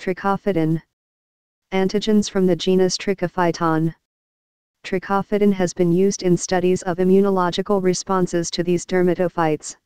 Trichophytin. Antigens from the genus Trichophyton. Trichophytin has been used in studies of immunological responses to these dermatophytes.